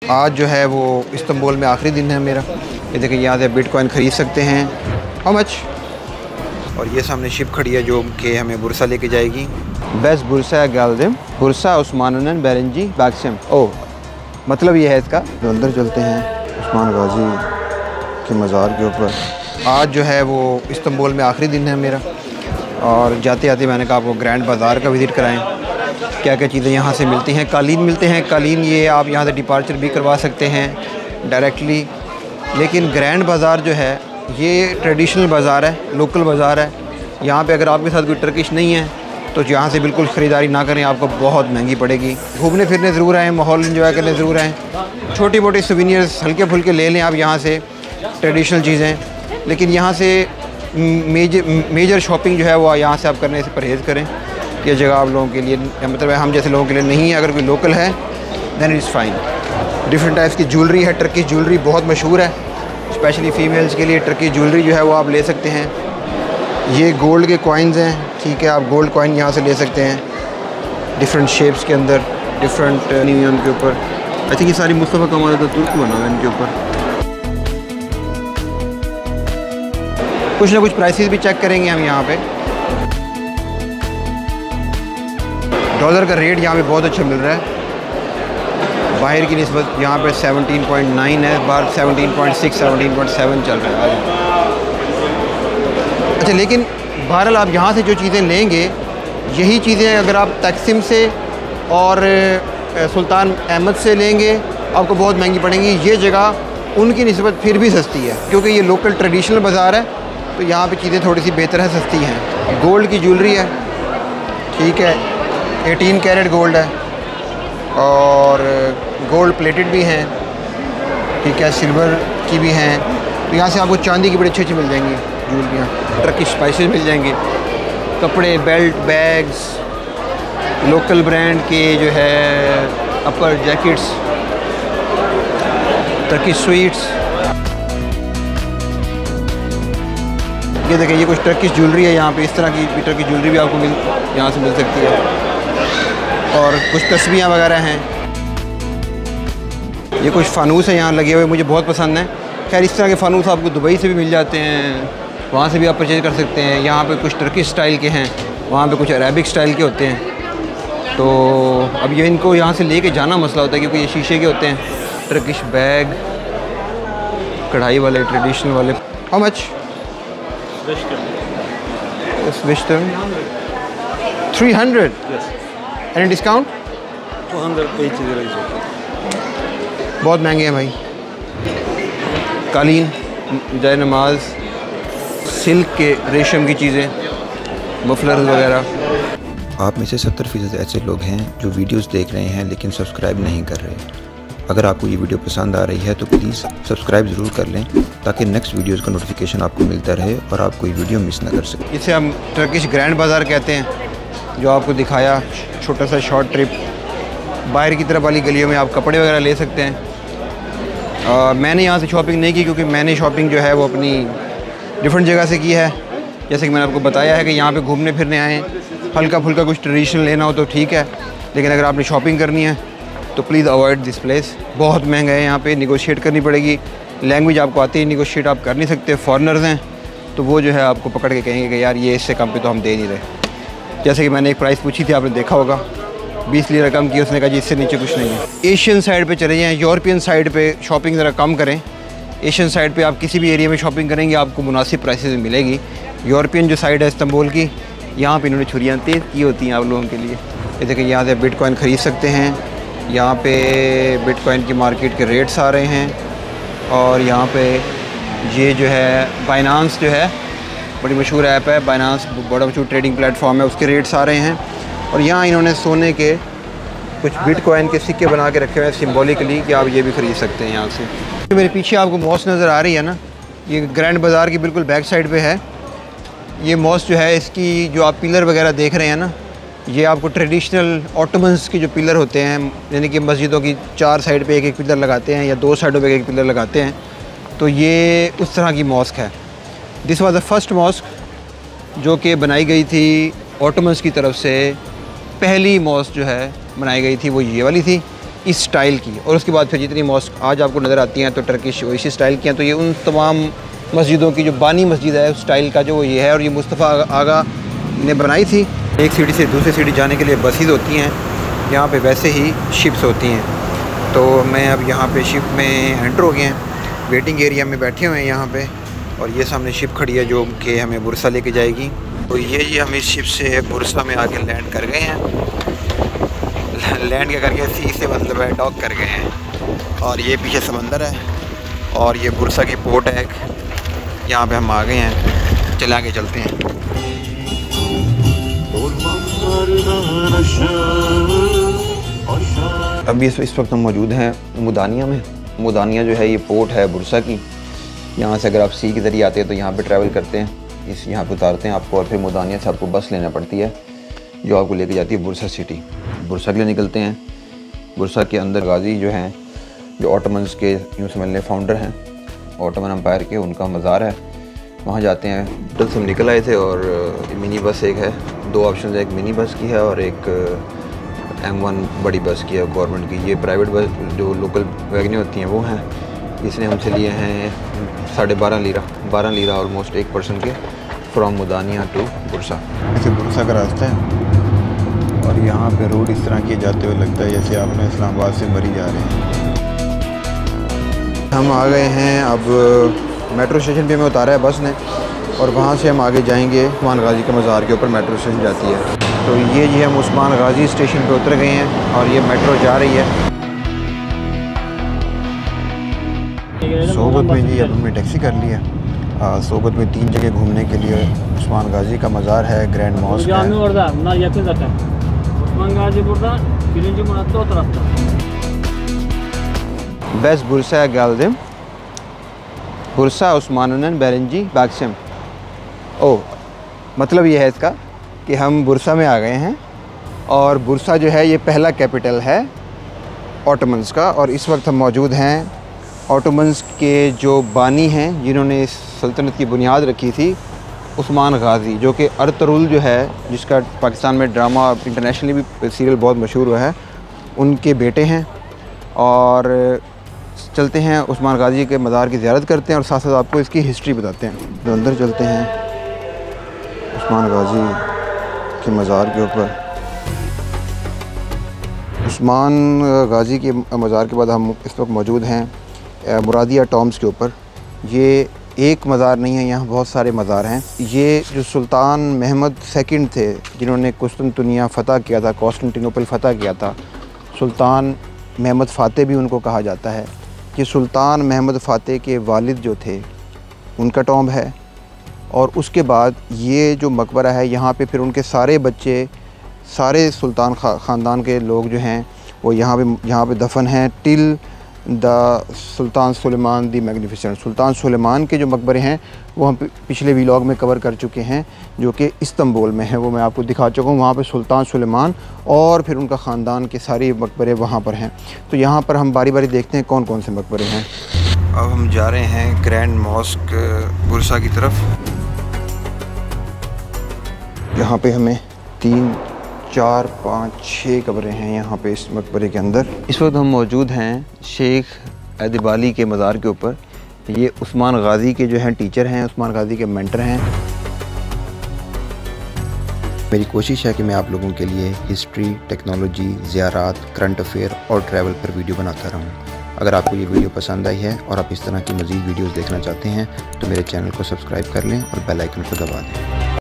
आज जो है वो इस्तांबुल में आखिरी दिन है मेरा। ये देखिए यहाँ से बिटकॉइन ख़रीद सकते हैं। How much? और ये सामने शिप खड़ी है जो कि हमें बुरसा लेके जाएगी। बेस्ट बुरसा गैलदिम बुरसा उस्मानुन बेरंजी बैक्सम। ओह मतलब ये है इसका। तो अंदर चलते हैं उस्मान गाजी के मज़ार के ऊपर। आज जो है वो इस्तांबुल में आखिरी दिन है मेरा और जाते जाते मैंने कहा आपको ग्रैंड बाज़ार का विज़िट कराएं। क्या क्या चीज़ें यहाँ से मिलती हैं। कालीन मिलते हैं, कालीन ये आप यहाँ से डिपार्चर भी करवा सकते हैं डायरेक्टली। लेकिन ग्रैंड बाज़ार जो है ये ट्रेडिशनल बाज़ार है, लोकल बाज़ार है। यहाँ पे अगर आपके साथ कोई टर्किश नहीं है तो यहाँ से बिल्कुल ख़रीदारी ना करें, आपको बहुत महंगी पड़ेगी। घूमने फिरने ज़रूर आएँ, माहौल एंजॉय करने ज़रूर आएँ। छोटी मोटी सोवेनियर्स हल्के फुल्के ले लें आप यहाँ से, ट्रेडिशनल चीज़ें। लेकिन यहाँ से मेजर शॉपिंग जो है वो यहाँ से आप करने से परहेज़ करें। ये जगह आप लोगों के लिए मतलब हम जैसे लोगों के लिए नहीं है। अगर कोई लोकल है then it's fine. Different types की ज्वेलरी है, टर्किश ज्वेलरी बहुत मशहूर है, स्पेशली फ़ीमेल्स के लिए टर्किश ज्वेलरी जो है वो आप ले सकते हैं। ये गोल्ड के कॉइन्स हैं, ठीक है, आप गोल्ड कॉइन यहाँ से ले सकते हैं डिफरेंट शेप्स के अंदर, डिफरेंट यूनियन के ऊपर। आई थिंक ये सारी मुस्तफ़ा कमाल तुर्क बना हुआ है इनके ऊपर। कुछ ना कुछ प्राइसेस भी चेक करेंगे हम यहाँ पे। डॉलर का रेट यहाँ पे बहुत अच्छा मिल रहा है बाहर की निस्बत। यहाँ पे 17.9 है, बाहर 17.6 17.7 चल रहा है आज। अच्छा, लेकिन बहरहाल आप यहाँ से जो चीज़ें लेंगे यही चीज़ें अगर आप तकसीम से और सुल्तान अहमद से लेंगे आपको बहुत महंगी पड़ेंगी। ये जगह उनकी निस्बत फिर भी सस्ती है क्योंकि ये लोकल ट्रेडिशनल बाज़ार है, तो यहाँ पे चीज़ें थोड़ी सी बेहतर है, सस्ती हैं। गोल्ड की ज्वेलरी है, ठीक है, 18 कैरेट गोल्ड है और गोल्ड प्लेटेड भी हैं, ठीक है, सिल्वर की भी हैं। तो यहाँ से आपको चांदी की बड़ी अच्छी अच्छी मिल जाएंगी ज्वेलरियाँ। टर्किश स्पाइसेस मिल जाएंगे, कपड़े, बेल्ट, बैग्स, लोकल ब्रांड के जो है अपर जैकेट्स, टर्किश स्वीट्स। ये देखिए ये कुछ टर्किश ज्वेलरी है यहाँ पे। इस तरह की टर्किश ज्वेलरी भी आपको यहाँ से मिल सकती है और कुछ तस्वीरें वगैरह हैं। ये कुछ फ़ानूस है यहाँ लगे हुए, मुझे बहुत पसंद है। खैर इस तरह के फ़ानूस आपको दुबई से भी मिल जाते हैं, वहाँ से भी आप परचेज़ कर सकते हैं। यहाँ पे कुछ टर्किश स्टाइल के हैं, वहाँ पे कुछ अरेबिक स्टाइल के होते हैं। तो अब ये इनको यहाँ से लेके जाना मसला होता है क्योंकि ये शीशे के होते हैं। टर्किश बैग, कढ़ाई वाले, ट्रेडिशनल वाले। How much? Western 300. Yes. Any discount? 280 is okay. बहुत महंगे हैं भाई। कालीन, जय नमाज, सिल्क के रेशम की चीज़ें, मफलर वगैरह। आप में से 70% ऐसे लोग हैं जो वीडियोस देख रहे हैं लेकिन सब्सक्राइब नहीं कर रहे। अगर आपको ये वीडियो पसंद आ रही है तो प्लीज़ सब्सक्राइब ज़रूर कर लें ताकि नेक्स्ट वीडियोस का नोटिफिकेशन आपको मिलता रहे और आप कोई वीडियो मिस ना कर सकें। इसे हम टर्किश ग्रैंड बाज़ार कहते हैं, जो आपको दिखाया छोटा सा शॉर्ट ट्रिप। बाहर की तरफ वाली गलियों में आप कपड़े वगैरह ले सकते हैं। मैंने यहाँ से शॉपिंग नहीं की क्योंकि मैंने शॉपिंग जो है वो अपनी डिफरेंट जगह से की है। जैसे कि मैंने आपको बताया है कि यहाँ पे घूमने फिरने आए, हल्का फुल्का कुछ ट्रेडिशनल लेना हो तो ठीक है, लेकिन अगर आपने शॉपिंग करनी है तो प्लीज़ अवॉइड दिस प्लेस। बहुत महंगा है यहाँ पे, निगोशिएट करनी पड़ेगी। लैंग्वेज आपको आती है, निगोशिएट आप कर नहीं सकते। फॉरेनर्स हैं तो वो जो है आपको पकड़ के कहेंगे कि यार ये इससे कम पे तो हम दे नहीं रहे। जैसे कि मैंने एक प्राइस पूछी थी, आपने देखा होगा, 20 लीरा कम की, उसने कहा जी इससे नीचे कुछ नहीं है। एशियन साइड पे चले जाएँ, यूरोपियन साइड पे शॉपिंग ज़रा कम करें। एशियन साइड पे आप किसी भी एरिया में शॉपिंग करेंगे आपको मुनासिब प्राइसेस में मिलेगी। यूरोपियन जो साइड है इस्तांबुल की, यहाँ पे इन्होंने छुरियाँ तेज़ की होती हैं आप लोगों के लिए। ये देखिए यहाँ से बिटकॉइन ख़रीद सकते हैं। यहाँ पे बिटकॉइन की मार्केट के रेट्स आ रहे हैं और यहाँ पे ये जो है बाइनांस जो है बड़ी मशहूर ऐप है। बाइनांस बड़ा मशहूर ट्रेडिंग प्लेटफॉर्म है, उसके रेट्स आ रहे हैं। और यहाँ इन्होंने सोने के कुछ बिटकॉइन के सिक्के बना के रखे हुए हैं सिम्बॉलिकली कि आप ये भी ख़रीद सकते हैं यहाँ से। मेरे पीछे आपको मॉस्क नज़र आ रही है ना, ये ग्रैंड बाज़ार की बिल्कुल बैक साइड पे है। ये मॉस्क जो है इसकी जो आप पिलर वगैरह देख रहे हैं ना, ये आपको ट्रेडिशनल ऑटोमन्स के जो पिलर होते हैं, यानी कि मस्जिदों की 4 साइड पे एक एक पिलर लगाते हैं या 2 साइडों पे एक एक पिलर लगाते हैं, तो ये उस तरह की मॉस्क है। This was the first mosque जो कि बनाई गई थी ऑटोमन्स की तरफ से। पहली मॉस्क जो है बनाई गई थी वो ये वाली थी। इस स्टाइल की। और उसके बाद फिर जितनी मॉस्क आज आपको नज़र आती हैं तो टर्किश इसी स्टाइल की हैं। तो ये उन तमाम मस्जिदों की जो बानी मस्जिद है उस स्टाइल का जो ये है, और ये मुस्तफ़ा आगा ने बनाई थी। एक सिटी से दूसरी सिटी जाने के लिए बसेस होती हैं, यहाँ पे वैसे ही शिप्स होती हैं। तो मैं अब यहाँ पे शिप में एंटर हो गए हैं, वेटिंग एरिया में बैठे हुए हैं यहाँ पे, और ये सामने शिप खड़ी है जो कि हमें बुरसा लेके जाएगी। तो ये हम इस शिप से बुरसा में आके लैंड कर गए हैं। लैंड क्या करके सी से मतलब है डॉक कर गए हैं, और ये पीछे समंदर है और ये बुरसा की पोर्ट है, यहाँ पे हम आ गए हैं। चले आगे चलते हैं। अभी इस वक्त हम मौजूद हैं मुदानिया में। मुदानिया जो है ये पोर्ट है बुरसा की। यहाँ से अगर आप सी के ज़रिए आते हैं तो यहाँ पे ट्रैवल करते हैं, यहाँ पे उतारते हैं आपको, और फिर मुदानिया से आपको बस लेना पड़ती है जो आपको लेके जाती है बुरसा सिटी। बुरसा के लिए निकलते हैं। बुरसा के अंदर गाजी जो हैं, जो ऑटोमन्स के यूँ समझ लें फाउंडर हैं ऑटोमन एम्पायर के, उनका मज़ार है, वहाँ जाते हैं। होटल से हम निकल आए थे और मिनी बस एक है, दो ऑप्शन है, एक मिनी बस की है और एक M1 बड़ी बस की है गवर्नमेंट की। ये प्राइवेट बस जो लोकल वैगनें होती हैं वो हैं। इसने हमसे लिए हैं 12.5 लीरा ऑलमोस्ट एक पर्सन के, फ्रॉम मुदानिया टू बुरसा। ऐसे बुरसा का रास्ता है और यहाँ पे रोड इस तरह किए जाते हुए लगता है जैसे आपने इस्लामाबाद से मरी जा रहे हैं। हम आ गए हैं, अब मेट्रो स्टेशन पे हमें उतारा है बस ने, और वहाँ से हम आगे जाएंगे उस्मान गाजी के मज़ार के ऊपर मेट्रो स्टेशन जाती है। तो ये जी हम उस्मान गाजी स्टेशन पे उतर गए हैं और ये मेट्रो जा रही है। सोबत में जी अब हमने टैक्सी कर ली है। सोबत में 3 जगह घूमने के लिए उस्मान गाजी का मज़ार है, ग्रैंड मॉस्क है। बेस्ट बुरसा geldim. बुरसा उस्मानुन बेरेंजी बैक्सम। ओ मतलब ये है इसका कि हम बुरसा में आ गए हैं, और बुरसा जो है ये पहला कैपिटल है ऑटोमन्स का। और इस वक्त हम मौजूद हैं ऑटोमन्स के जो बानी हैं, जिन्होंने इस सल्तनत की बुनियाद रखी थी, उस्मान गाजी, जो कि अर्तुगरुल जो है, जिसका पाकिस्तान में ड्रामा इंटरनेशनली भी सीरियल बहुत मशहूर हुआ है, उनके बेटे हैं। और चलते हैं उस्मान गाजी के मज़ार की ज़ियारत करते हैं और साथ साथ आपको इसकी हिस्ट्री बताते हैं। तो अंदर चलते हैं उस्मान गाजी के मज़ार के ऊपर। उस्मान गाजी के मज़ार के बाद हम इस वक्त मौजूद हैं मुरादिया टॉम्स के ऊपर। ये एक मज़ार नहीं है, यहाँ बहुत सारे मज़ार हैं। ये जो सुल्तान महमद सेकंड थे, जिन्होंने कुस्तुनतुनिया फ़तह किया था, कॉन्स्टेंटिनोपल फ़तह किया था, सुल्तान महमद फ़ातेह भी उनको कहा जाता है। ये सुल्तान महमद फ़ातेह के वालिद जो थे उनका टॉम्ब है। और उसके बाद ये जो मकबरा है, यहाँ पे फिर उनके सारे बच्चे, सारे सुल्तान ख़ानदान के लोग जो हैं वो यहाँ पे दफन हैं till the Sultan Suleiman the magnificent. सुल्तान सुलेमान के जो मकबरे हैं वो हम पिछले व्लॉग में कवर कर चुके हैं, जो कि इस्तांबुल में है, वो मैं आपको दिखा चुका हूँ। वहाँ पे सुल्तान सुलेमान और फिर उनका ख़ानदान के सारे मकबरे वहाँ पर हैं। तो यहाँ पर हम बारी बारी देखते हैं कौन कौन से मकबरे हैं। अब हम जा रहे हैं ग्रैंड मॉस्क बुरसा की तरफ। यहाँ पे हमें 3, 4, 5, 6 कब्रें हैं यहाँ पे इस मकबरे के अंदर। इस वक्त हम मौजूद हैं शेख एदिबाली के मज़ार के ऊपर। ये उस्मान गाजी के जो हैं टीचर हैं, उस्मान गाजी के मेंटर हैं। मेरी कोशिश है कि मैं आप लोगों के लिए हिस्ट्री, टेक्नोलॉजी, ज़ियारात, करंट अफेयर और ट्रैवल पर वीडियो बनाता रहूँ। अगर आपको ये वीडियो पसंद आई है और आप इस तरह की मज़ीद वीडियोज़ देखना चाहते हैं तो मेरे चैनल को सब्सक्राइब कर लें और बेल आइकन को दबा दें।